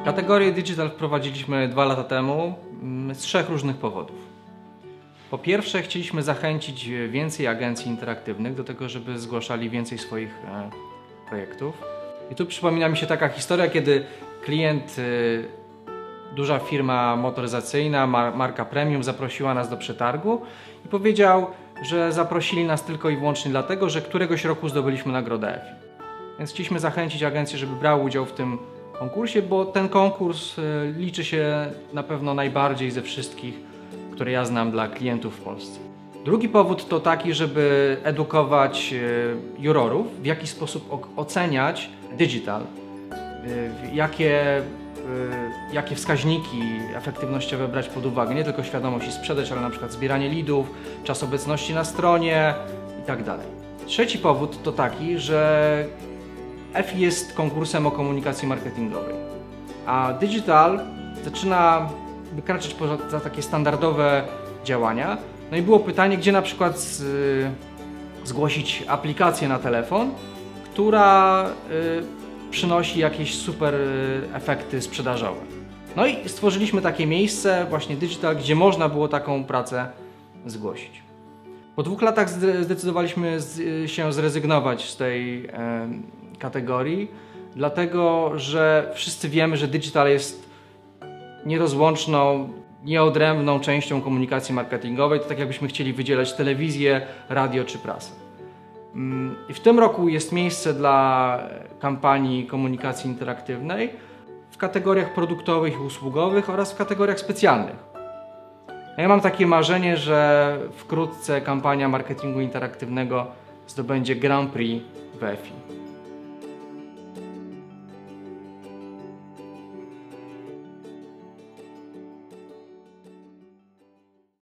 Kategorię digital wprowadziliśmy 2 lata temu z 3 różnych powodów. Po pierwsze, chcieliśmy zachęcić więcej agencji interaktywnych do tego, żeby zgłaszali więcej swoich projektów. I tu przypomina mi się taka historia, kiedy klient, duża firma motoryzacyjna, marka premium, zaprosiła nas do przetargu i powiedział, że zaprosili nas tylko i wyłącznie dlatego, że któregoś roku zdobyliśmy nagrodę EFI. Więc chcieliśmy zachęcić agencję, żeby brały udział w tym konkursie, bo ten konkurs liczy się na pewno najbardziej ze wszystkich, które ja znam dla klientów w Polsce. Drugi powód to taki, żeby edukować jurorów, w jaki sposób oceniać digital, jakie wskaźniki efektywnościowe brać pod uwagę, nie tylko świadomość i sprzedaż, ale na przykład zbieranie leadów, czas obecności na stronie itd. Trzeci powód to taki, że EFI jest konkursem o komunikacji marketingowej, a digital zaczyna wykraczać poza takie standardowe działania. No i było pytanie, gdzie na przykład zgłosić aplikację na telefon, która przynosi jakieś super efekty sprzedażowe. No i stworzyliśmy takie miejsce, właśnie digital, gdzie można było taką pracę zgłosić. Po 2 latach zdecydowaliśmy się zrezygnować z tej kategorii, dlatego że wszyscy wiemy, że digital jest nierozłączną, nieodrębną częścią komunikacji marketingowej. To tak jakbyśmy chcieli wydzielać telewizję, radio czy prasę. I w tym roku jest miejsce dla kampanii komunikacji interaktywnej w kategoriach produktowych i usługowych oraz w kategoriach specjalnych. Ja mam takie marzenie, że wkrótce kampania marketingu interaktywnego zdobędzie Grand Prix w EFI.